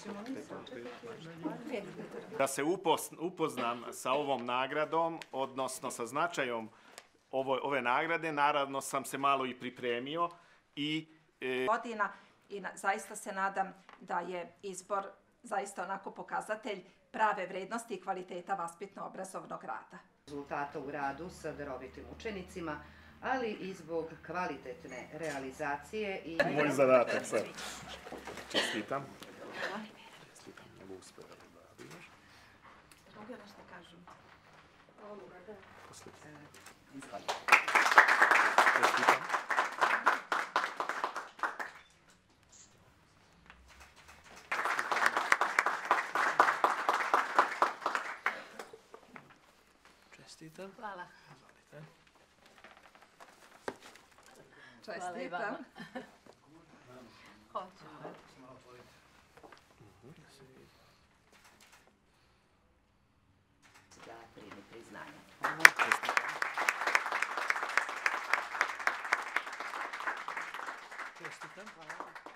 Da se upoznam sa ovom nagradom, odnosno sa značajom ove nagrade, naravno sam se malo i pripremio i godina i zaista se nadam da je izbor zaista onako pokazatelj prave vrednosti i kvaliteta vaspitno-obrazovnog rada. Rezultata u radu sa darovitim učenicima, ali i zbog kvalitetne realizacije i... Moj zadatak sad. Čestitam. Čestitam, nego uspjela da vidiš. Mogu ja nešto kažem? Čestitam. Čestitam. Hvala. Čestitam. Hoću. Da primi priznanje. Čestitam. Hvala.